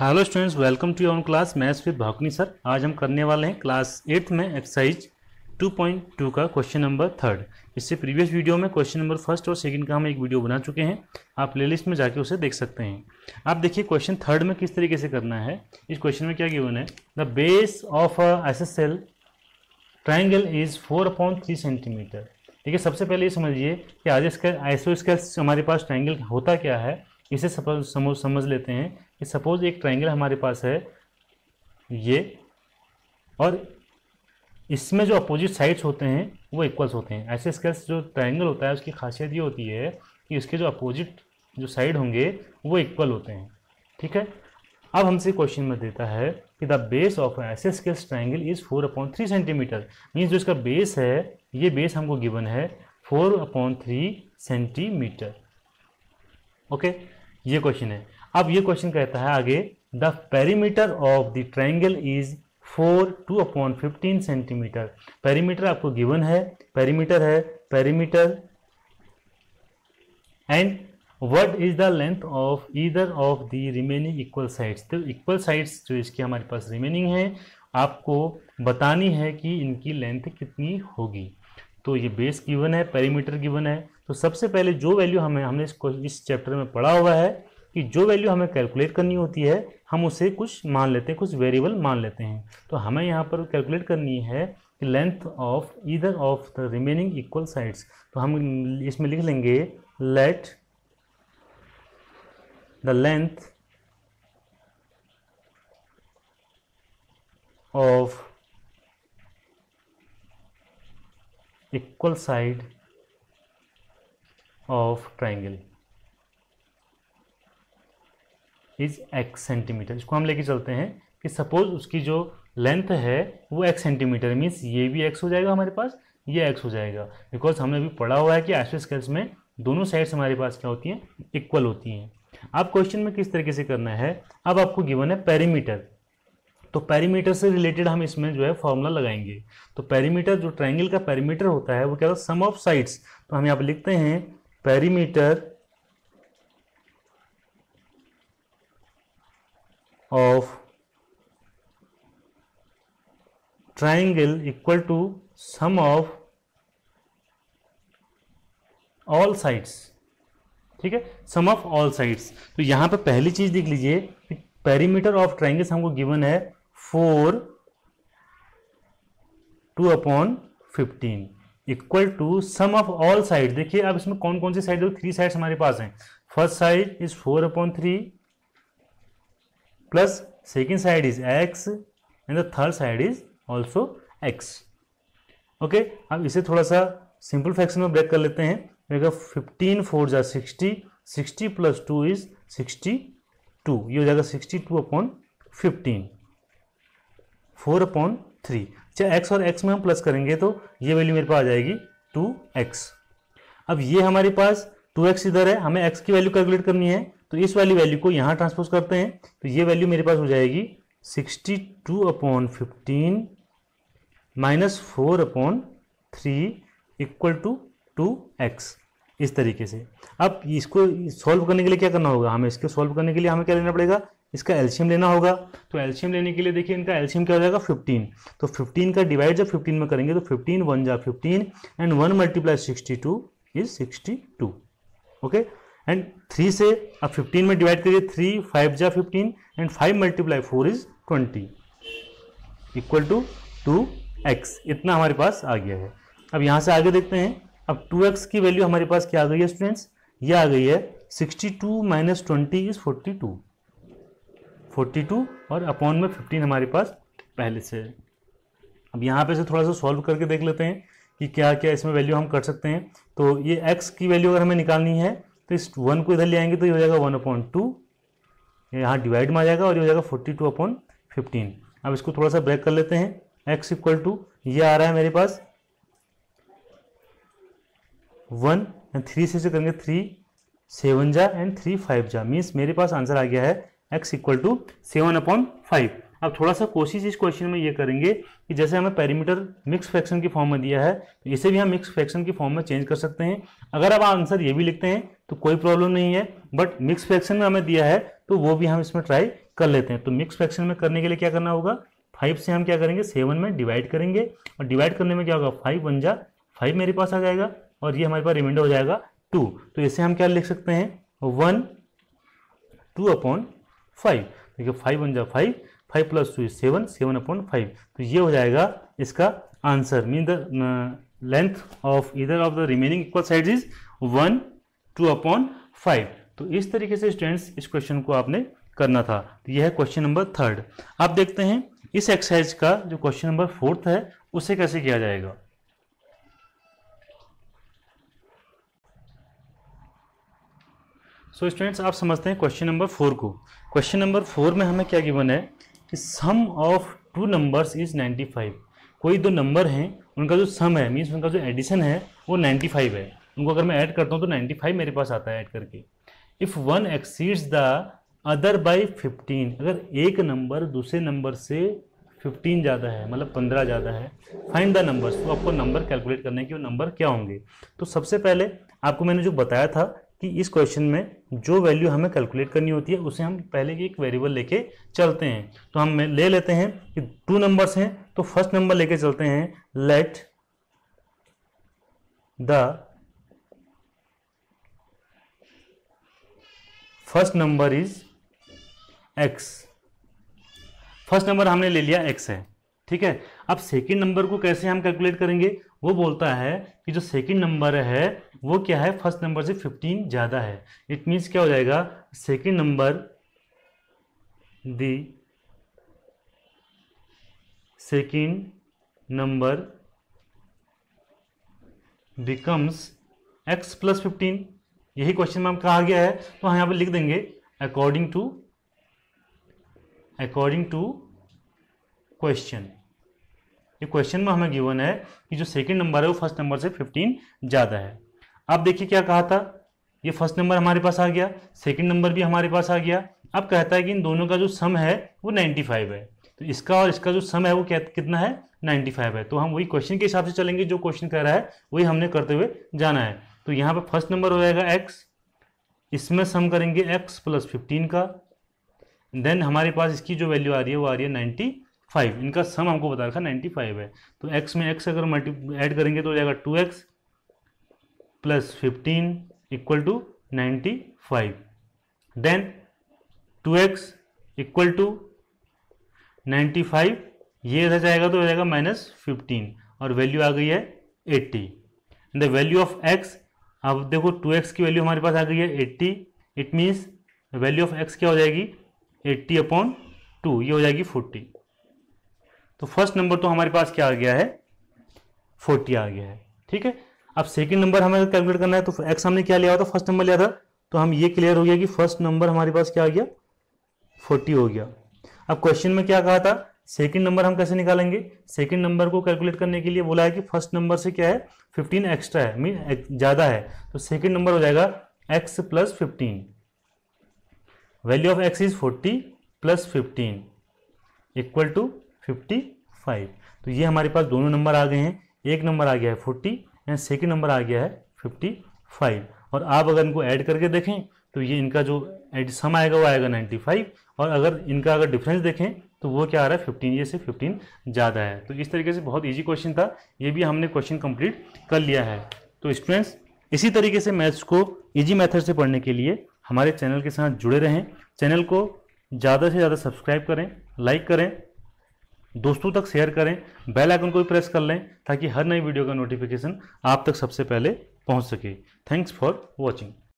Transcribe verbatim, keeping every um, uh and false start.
Hello students, welcome to your class maths with Bhavani sir. आज हम करने वाले हैं क्लास एट्थ में एक्सरसाइज टू पॉइंट टू का क्वेश्चन नंबर थर्ड। इससे प्रीवियस वीडियो में क्वेश्चन नंबर फर्स्ट और सेकंड का हम एक वीडियो बना चुके हैं, आप प्लेलिस्ट में जाके उसे देख सकते हैं। आप देखिए क्वेश्चन थर्ड में किस तरीके से करना है। इस क्वेश्चन में क्या गिवन है, the base of a isosceles triangle is four upon three centimetre. ठीक है, सबसे पहले ये समझिए कि आइसोस्केल हमारे पास ट्राइंगल होता क्या है, इसे सपोज समझ समझ लेते हैं कि सपोज एक ट्राइंगल हमारे पास है ये, और इसमें जो अपोजिट साइड्स होते हैं वो इक्वल्स होते हैं। ऐसे स्केल्स जो ट्राइंगल होता है उसकी खासियत ये होती है कि इसके जो अपोजिट जो साइड होंगे वो इक्वल होते हैं। ठीक है, अब हमसे क्वेश्चन में देता है कि the base of isosceles triangle is four upon three centimetre. Means जो इसका बेस है, ये बेस हमको गिवन है four upon three centimetre. Okay, ये क्वेश्चन है। अब ये क्वेश्चन कहता है आगे, the perimeter of the triangle is four two upon fifteen centimetre. Perimeter आपको गिवन है, पेरीमीटर है perimeter and what is the length of either of the remaining equal sides. तो इक्वल साइड्स जो इसकी हमारे पास रिमेनिंग है, आपको बतानी है कि इनकी लेंथ कितनी होगी। तो ये बेस गिवन है, पेरीमीटर गिवन है। तो सबसे पहले जो वैल्यू हमें हमने इसको इस चैप्टर में पढ़ा हुआ है कि जो वैल्यू हमें कैलकुलेट करनी होती है हम उसे कुछ मान लेते हैं, कुछ वेरिएबल मान लेते हैं। तो हमें यहाँ पर कैलकुलेट करनी है कि length of either of the remaining equal sides. तो हम इसमें लिख लेंगे let the length of equal side of triangle is x centimetre. इसको हम लेके चलते हैं कि सपोज उसकी जो लेंथ है वो एक्स सेंटीमीटर, मीन्स ये भी एक्स हो जाएगा हमारे पास, ये एक्स हो जाएगा। बिकॉज हमने अभी पढ़ा हुआ है कि आइसोस्केल्स में दोनों साइड्स हमारे पास क्या होती हैं, इक्वल होती हैं। अब क्वेश्चन में किस तरीके से करना है, अब आपको गिवन है पेरीमीटर, तो पेरीमीटर से रिलेटेड हम इसमें जो है फॉर्मूला लगाएंगे। तो पेरीमीटर, जो ट्राइंगल का पेरीमीटर होता है वो क्या होता है, सम ऑफ साइड्स। तो हम यहाँ पर लिखते हैं perimeter of triangle equal to sum of all sides. ठीक है, सम ऑफ ऑल साइड्स। तो यहां पे पहली चीज देख लीजिए, पेरीमीटर ऑफ ट्राइंगल्स हमको गिवन है four two upon fifteen equal to sum of all side. देखिए अब इसमें कौन कौन सी साइड है, थ्री साइड्स हमारे पास हैं। First side is four upon three plus second side is x and the third side is also x. Okay, अब इसे थोड़ा सा सिंपल फ्रैक्शन में ब्रेक कर लेते हैं। फिफ्टीन फोर जा sixty, sixty plus two is sixty two, ये हो जाएगा sixty two upon fifteen, four upon three. अच्छा, एक्स और एक्स में हम प्लस करेंगे तो ये वैल्यू मेरे पास आ जाएगी टू एक्स। अब ये हमारे पास टू एक्स इधर है, हमें एक्स की वैल्यू कैलकुलेट करनी है, तो इस वाली वैल्यू को यहाँ ट्रांसपोज करते हैं। तो ये वैल्यू मेरे पास हो जाएगी sixty two upon fifteen minus four upon three equal to two x, इस तरीके से। अब इसको सॉल्व करने के लिए क्या करना होगा, हमें इसको सॉल्व करने के लिए हमें क्या लेना पड़ेगा, इसका एलसीएम लेना होगा। तो एलसीएम लेने के लिए देखिए इनका एलसीएम क्या हो जाएगा, फिफ्टीन। तो फिफ्टीन का डिवाइड जब फिफ्टीन में करेंगे तो फिफ्टीन वन जा fifteen and one multiply sixty two is sixty two. Okay, and three से अब फिफ्टीन में डिवाइड करिए, थ्री फाइव जा fifteen and five multiply four is twenty equal to two x. इतना हमारे पास आ गया है। अब यहाँ से आगे देखते हैं। अब टू एक्स की वैल्यू हमारे पास क्या आ गई है स्टूडेंट्स, ये आ गई है sixty two minus twenty is forty two, forty two और अपॉन में फिफ्टीन हमारे पास पहले से है। अब यहाँ पे से थोड़ा सा सॉल्व करके देख लेते हैं कि क्या क्या इसमें वैल्यू हम कर सकते हैं। तो ये x की वैल्यू अगर हमें निकालनी है तो इस वन को इधर ले आएंगे तो ये हो जाएगा वन अपॉन टू, यहाँ डिवाइड में आ जाएगा और ये हो जाएगा फोर्टी टू अपॉन फिफ्टीन। अब इसको थोड़ा सा ब्रेक कर लेते हैं। x इक्वल टू ये आ रहा है मेरे पास वन एंड थ्री से करेंगे, थ्री सेवन जा एंड थ्री फाइव जा, मीन्स मेरे पास आंसर आ गया है x equal to seven upon five. अब थोड़ा सा कोशिश इस क्वेश्चन में ये करेंगे कि जैसे हमें पेरीमीटर मिक्स फ्रैक्शन की फॉर्म में दिया है तो इसे भी हम मिक्स फ्रैक्शन की फॉर्म में चेंज कर सकते हैं। अगर आप आंसर ये भी लिखते हैं तो कोई प्रॉब्लम नहीं है, बट मिक्स फ्रैक्शन में हमें दिया है तो वो भी हम इसमें ट्राई कर लेते हैं। तो मिक्स फ्रैक्शन में करने के लिए क्या करना होगा, फाइव से हम क्या करेंगे, सेवन में डिवाइड करेंगे, और डिवाइड करने में क्या होगा, फाइव वन जा फाइव मेरे पास आ जाएगा, और ये हमारे पास रिमाइंडर हो जाएगा टू। तो इसे हम क्या लिख सकते हैं, वन टू अपॉन फाइव। देखिए फाइव वन जा five, five plus two is seven, seven upon five. तो ये हो जाएगा इसका answer. Mean the length of either of the remaining equal sides is one two upon five. तो इस तरीके से स्टूडेंट्स इस क्वेश्चन को आपने करना था। तो यह है क्वेश्चन नंबर थर्ड। आप देखते हैं इस एक्सरसाइज का जो क्वेश्चन नंबर फोर्थ है उसे कैसे किया जाएगा। सो so, स्टूडेंट्स आप समझते हैं क्वेश्चन नंबर फोर को। क्वेश्चन नंबर फोर में हमें क्या गिवन है कि sum of two numbers is ninety five. कोई दो नंबर हैं, उनका जो सम है मीन्स उनका जो एडिशन है वो नाइन्टी फाइव है। उनको अगर मैं ऐड करता हूँ तो नाइन्टी फाइव मेरे पास आता है ऐड करके। If one exceeds the other by fifteen, अगर एक नंबर दूसरे नंबर से फिफ्टीन ज़्यादा है, मतलब पंद्रह ज़्यादा है, फाइंड द नंबर्स। तो आपको नंबर कैलकुलेट करने के वो नंबर क्या होंगे। तो सबसे पहले आपको मैंने जो बताया था कि इस क्वेश्चन में जो वैल्यू हमें कैलकुलेट करनी होती है उसे हम पहले एक वेरिएबल लेके चलते हैं। तो हम ले लेते हैं कि टू नंबर्स हैं, तो फर्स्ट नंबर लेके चलते हैं, let the first number is x. First number हमने ले लिया एक्स है, ठीक है। अब सेकंड नंबर को कैसे हम कैलकुलेट करेंगे, वो बोलता है कि जो सेकंड नंबर है वो क्या है, फर्स्ट नंबर से फिफ्टीन ज़्यादा है। इट मीन्स क्या हो जाएगा, second number the second number becomes x plus fifteen. यही क्वेश्चन में हम कहा गया है, तो हम यहाँ पर लिख देंगे according to according to question. ये क्वेश्चन में हमें गिवन है कि जो सेकंड नंबर है वो फर्स्ट नंबर से फिफ्टीन ज़्यादा है। अब देखिए क्या कहा था, ये फर्स्ट नंबर हमारे पास आ गया, सेकंड नंबर भी हमारे पास आ गया। अब कहता है कि इन दोनों का जो सम है वो नाइन्टी फाइव है। तो इसका और इसका जो सम है वो क्या कितना है, नाइन्टी फाइव है। तो हम वही क्वेश्चन के हिसाब से चलेंगे, जो क्वेश्चन कह रहा है वही हमने करते हुए जाना है। तो यहाँ पर फर्स्ट नंबर हो जाएगा एक्स, इसमें सम करेंगे एक्स प्लस फिफ्टीन का, देन हमारे पास इसकी जो वैल्यू आ रही है वो आ रही है नाइन्टी फाइव। इनका सम हमको बता रखा नाइन्टी फाइव है। तो x में x अगर मल्टी ऐड करेंगे तो हो जाएगा two x plus fifteen equal to ninety five. Then two x equal to ninety five, ये रह जाएगा तो हो जाएगा माइनस फिफ्टीन, और वैल्यू आ गई है eighty. The value of x, अब देखो टू एक्स की वैल्यू हमारे पास आ गई है eighty. It means value of x क्या हो जाएगी, एट्टी अपॉन टू, ये हो जाएगी फोर्टी। तो फर्स्ट नंबर तो हमारे पास क्या आ गया है, फोर्टी आ गया है, ठीक है। अब सेकंड नंबर हमें कैलकुलेट करना है, तो एक्स हमने क्या लिया हुआ था, फर्स्ट नंबर लिया था। तो हम ये क्लियर हो गया कि फर्स्ट नंबर हमारे पास क्या आ गया, फोर्टी हो गया। अब क्वेश्चन में क्या कहा था, सेकंड नंबर हम कैसे निकालेंगे। सेकंड नंबर को कैलकुलेट करने के लिए बोला है कि फर्स्ट नंबर से क्या है, फिफ्टीन एक्स्ट्रा है, मीन ज़्यादा है। तो सेकंड नंबर हो जाएगा x plus fifteen. Value of x is forty plus fifteen equal to fifty five. तो ये हमारे पास दोनों नंबर आ गए हैं, एक नंबर आ गया है फोर्टी एंड सेकंड नंबर आ गया है फिफ्टी फाइव। और आप अगर इनको ऐड करके देखें तो ये इनका जो एड सम आएगा वो आएगा नाइन्टी फाइव, और अगर इनका अगर डिफरेंस देखें तो वो क्या आ रहा है, फिफ्टीन, ये से फिफ्टीन ज़्यादा है। तो इस तरीके से बहुत ईजी क्वेश्चन था, ये भी हमने क्वेश्चन कंप्लीट कर लिया है। तो स्टूडेंट्स इसी तरीके से मैथ्स को ईजी मेथड से पढ़ने के लिए हमारे चैनल के साथ जुड़े रहें। चैनल को ज़्यादा से ज़्यादा सब्सक्राइब करें, लाइक करें, दोस्तों तक शेयर करें, बेल आइकन को भी प्रेस कर लें ताकि हर नई वीडियो का नोटिफिकेशन आप तक सबसे पहले पहुंच सके। Thanks for watching.